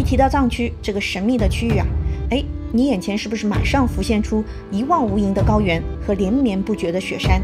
提到藏区这个神秘的区域啊，哎，你眼前是不是马上浮现出一望无垠的高原和连绵不绝的雪山？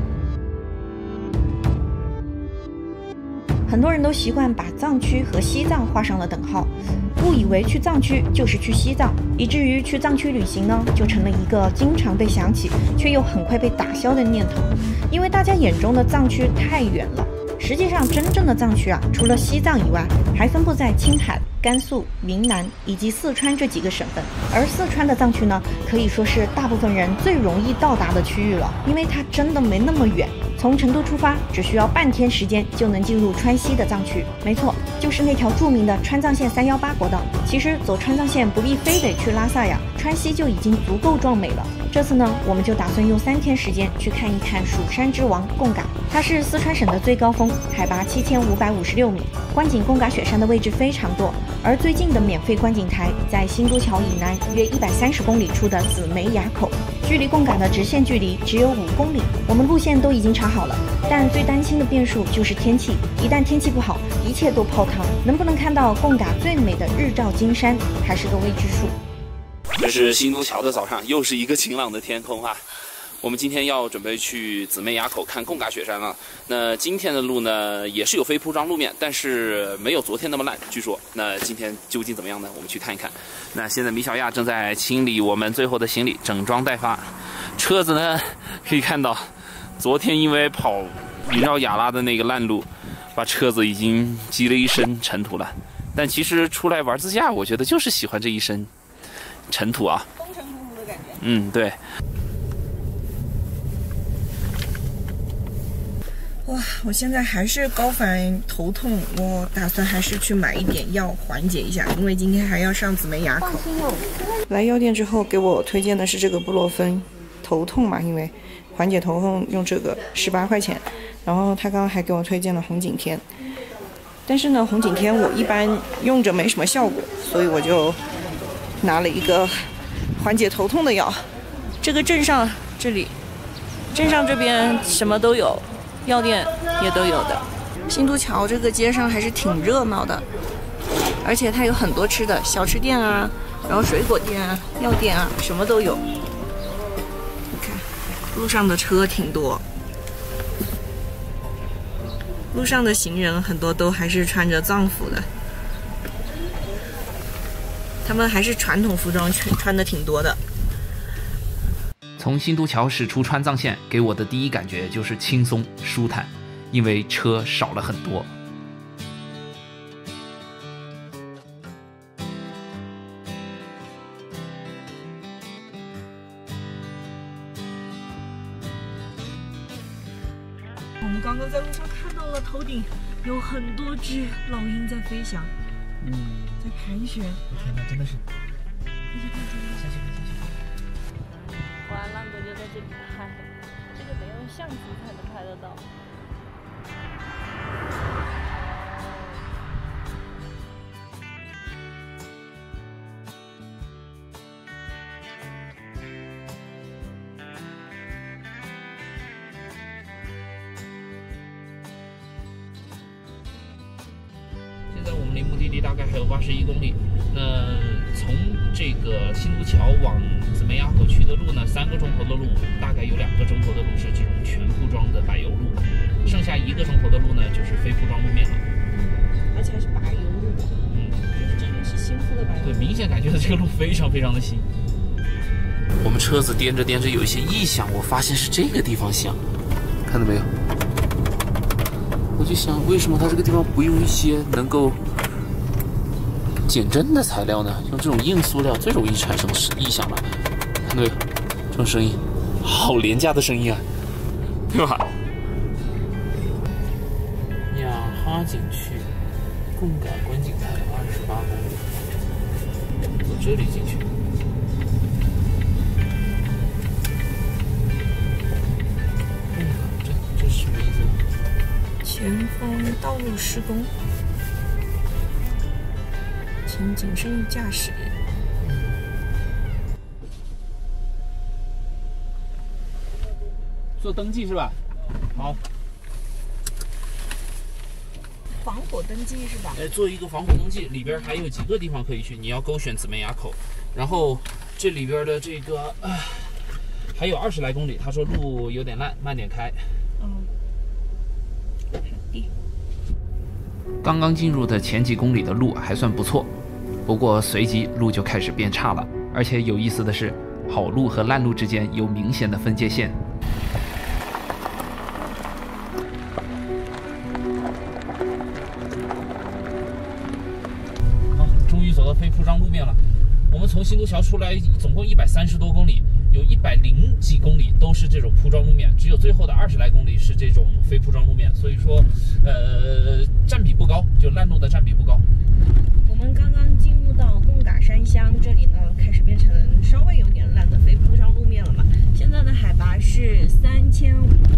很多人都习惯把藏区和西藏画上了等号，误以为去藏区就是去西藏，以至于去藏区旅行呢，就成了一个经常被想起却又很快被打消的念头。因为大家眼中的藏区太远了，实际上真正的藏区啊，除了西藏以外，还分布在青海、甘肃、云南以及四川这几个省份。而四川的藏区呢，可以说是大部分人最容易到达的区域了，因为它真的没那么远。从成都出发，只需要半天时间就能进入川西的藏区。没错，就是那条著名的川藏线318国道。其实走川藏线不必非得去拉萨呀，川西就已经足够壮美了。这次呢，我们就打算用3天时间去看一看蜀山之王贡嘎。它是四川省的最高峰，海拔7556米，观景贡嘎雪山的位置非常多。而最近的免费观景台在新都桥以南约130公里处的紫梅垭口，距离贡嘎的直线距离只有5公里。我们路线都已经查好了，但最担心的变数就是天气。一旦天气不好，一切都泡汤。能不能看到贡嘎最美的日照金山，还是个未知数。 这是新都桥的早上，又是一个晴朗的天空啊！我们今天要准备去紫梅垭口看贡嘎雪山了。那今天的路呢，也是有非铺装路面，但是没有昨天那么烂，据说。那今天究竟怎么样呢？我们去看一看。那现在米小亚正在清理我们最后的行李，整装待发。车子呢，可以看到，昨天因为跑云绕雅拉的那个烂路，把车子已经积了一身尘土了。但其实出来玩自驾，我觉得就是喜欢这一身尘土啊， 风尘仆仆的感觉。 嗯，对。 哇，我现在还是高反头痛，我打算还是去买一点药缓解一下，因为今天还要上紫梅垭口。来药店之后给我推荐的是这个布洛芬，头痛嘛，因为缓解头痛用这个18块钱。然后他刚刚还给我推荐了红景天，但是呢，红景天我一般用着没什么效果，所以我就拿了一个缓解头痛的药。这个镇上这边什么都有。药店也都有的，新都桥这个街上还是挺热闹的，而且它有很多吃的，小吃店啊，然后水果店啊、药店啊，什么都有。你看，路上的车挺多，路上的行人很多都还是穿着藏服的，他们还是传统服装穿的挺多的。 从新都桥驶出川藏线，给我的第一感觉就是轻松舒坦，因为车少了很多。 我们刚刚在路上看到了头顶有很多只老鹰在飞翔，在盘旋。 天哪，真的是！ 哇，浪哥就在这里拍，这个得用相机才能拍得到。 现在我们离目的地大概还有81公里。那从这个新都桥往紫梅垭口去的路呢，3个钟头的路，大概有2个钟头的路是这种全铺装的柏油路，剩下1个钟头的路呢就是非铺装路面了。 而且还是柏油路，就是这边是新铺的柏油路。 对，明显感觉到这个路非常非常的新。我们车子颠着颠着有一些异响，我发现是这个地方响，看到没有？我就想，为什么它这个地方不用一些能够减震的材料呢？用这种硬塑料最容易产生异响了。看到没有？这种声音，好廉价的声音啊，对吧？雅哈景区，贡嘎观景台28公里，从这里进去。这是什么意思呢？ 前方道路施工，请谨慎驾驶。 做登记是吧？好。 防火登记是吧？ 做一个防火登记，里边还有几个地方可以去，你要勾选紫梅垭口，然后这里边的这个还有20来公里，他说路有点烂，慢点开。 好的。 刚刚进入的前几公里的路还算不错，不过随即路就开始变差了，而且有意思的是，好路和烂路之间有明显的分界线。好，终于走到非铺装路面了。我们从新都桥出来，总共130多公里，有100几公里都是这种铺装路面，只有最后的20来公里是这种非铺装路面，所以说，占比不高，就烂路的占比不高。 我们刚刚进入到贡嘎山乡，这里呢开始变成稍微有点烂的非铺装路面了嘛。现在的海拔是3500。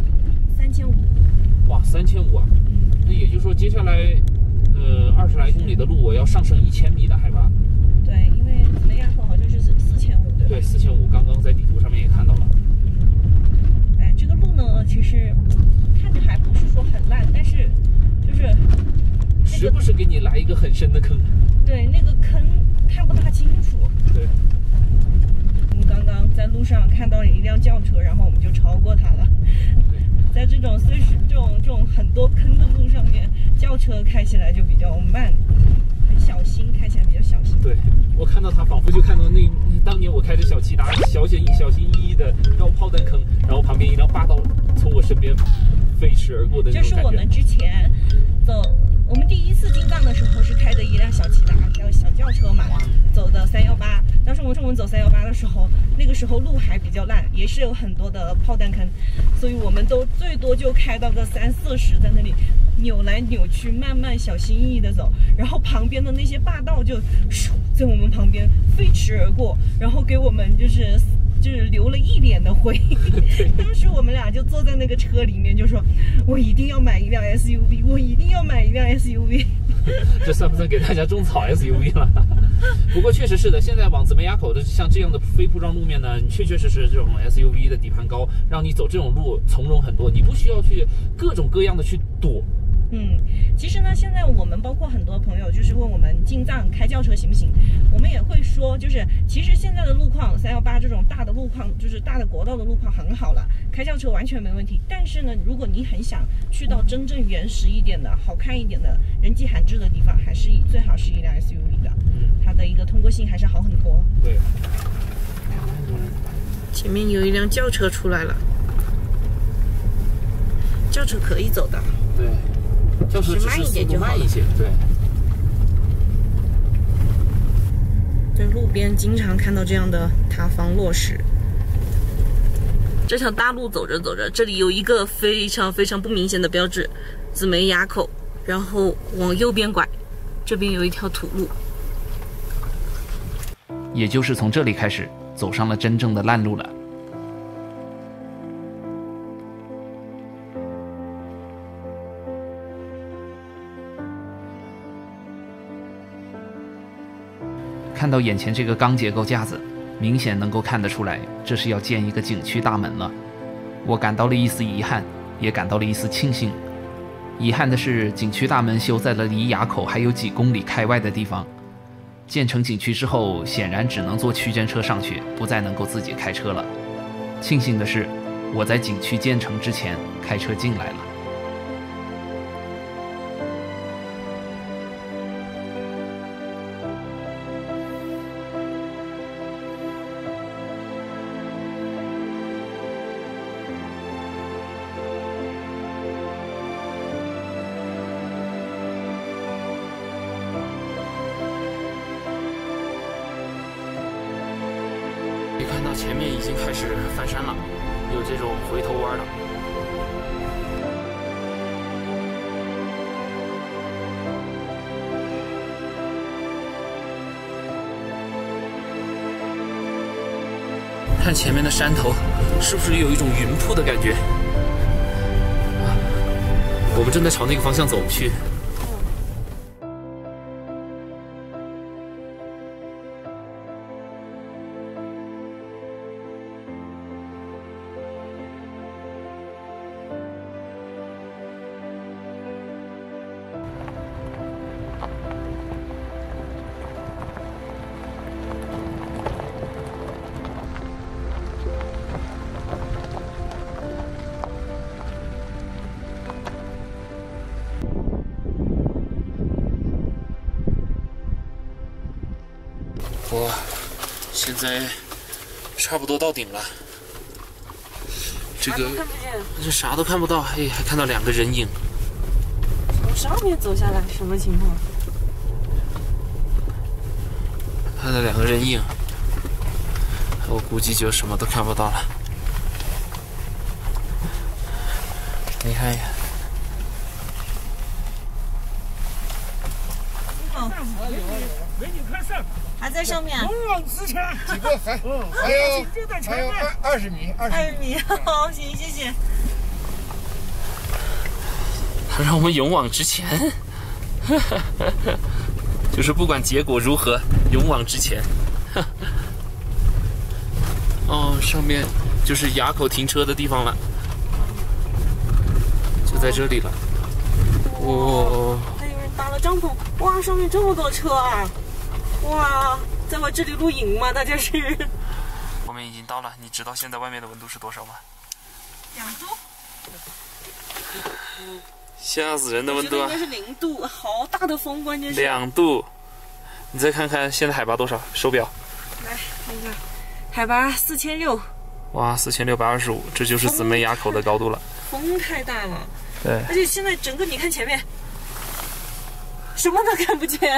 哇，3500啊！那也就是说，接下来20来公里的路，我要上升1000米的海拔。 对，因为紫梅垭口好像是4500，对吧？ 对，4500，刚刚在地图上面也看到了。 哎，这个路呢，其实看着还不是说很烂，但是就是时不时给你来一个很深的坑。 对，那个坑看不大清楚。 对。 我们刚刚在路上看到了一辆轿车，然后我们就超过它了。在这种这种很多坑的路上面，轿车开起来就比较慢，很小心，开起来比较小心。 对，我看到他仿佛就看到当年我开着小骐达，小心翼翼的绕炮弹坑，然后旁边一辆霸道从我身边飞驰而过的那种感觉。 就是我们之前我们第一次进藏的时候是开的一辆小骐达，小轿车嘛，走的318。当时我们走318的时候，那个时候路还比较烂，也是有很多的炮弹坑，所以我们都最多就开到个30、40，在那里扭来扭去，慢慢小心翼翼的走。然后旁边的那些霸道就在我们旁边飞驰而过，然后给我们就是流了一脸的灰。当时我们俩就坐在那个车里面，就说：“我一定要买一辆 SUV， 我一定要买一辆 SUV。” 这算不算给大家种草 SUV 了？不过确实是的，现在往紫梅垭口的像这样的非铺装路面呢，你确实这种 SUV 的底盘高，让你走这种路从容很多，你不需要去各种各样的去躲。 其实呢，现在我们包括很多朋友就是问我们进藏开轿车行不行，我们也会说，就是其实现在的路况318这种大的路况，就是大的国道的路况很好了，开轿车完全没问题。但是呢，如果你很想去到真正原始一点的、好看一点的、人迹罕至的地方，还是最好是一辆 SUV 的，它的一个通过性还是好很多。 对， 前面有一辆轿车出来了，轿车可以走的。 对。轿车只是速度慢一些，对。 在路边经常看到这样的塌方落石。这条大路走着走着，这里有一个非常非常不明显的标志——紫梅垭口，然后往右边拐，这边有一条土路。 也就是从这里开始，走上了真正的烂路了。看到眼前这个钢结构架子，明显能够看得出来，这是要建一个景区大门了。我感到了一丝遗憾，也感到了一丝庆幸。遗憾的是，景区大门修在了离垭口还有几公里开外的地方。建成景区之后，显然只能坐区间车上去，不再能够自己开车了。庆幸的是，我在景区建成之前开车进来了。可以看到前面已经开始翻山了，有这种回头弯的。看前面的山头，是不是有一种云瀑的感觉？我们正在朝那个方向走去。 佛，现在差不多到顶了。这个看不见， 这啥都看不到，哎，还看到2个人影。 从上面走下来，什么情况？ 看到2个人影，我估计就什么都看不到了。你看呀， 美女快上，还在上面。 勇往直前，几个还有20米 ，20米，好，行，谢谢。 他让我们勇往直前，就是不管结果如何，勇往直前。哦，上面就是垭口停车的地方了，就在这里了。哦， 还有人搭了帐篷，哇，上面这么多车啊！哇，在我这里露营吗？大家是？ 我们已经到了，你知道现在外面的温度是多少吗 2度。 吓死人的温度啊！ 应该是0度，好大的风，关键是 2度。你再看看现在海拔多少？手表。 来看一下，海拔4600。 哇，4625，这就是姊妹垭口的高度了。 风太大了。 对。 而且现在整个你看前面，什么都看不见。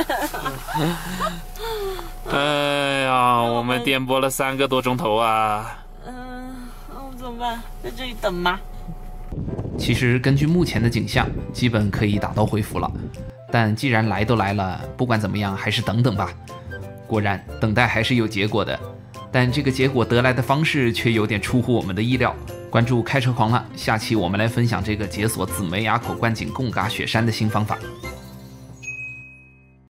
哎呀，我们颠簸了3个多钟头啊！ 那我们怎么办？在这里等吗？ 其实根据目前的景象，基本可以打道回府了。但既然来都来了，不管怎么样，还是等等吧。果然，等待还是有结果的，但这个结果得来的方式却有点出乎我们的意料。关注开车狂了，下期我们来分享这个解锁姊妹垭口观景贡嘎雪山的新方法。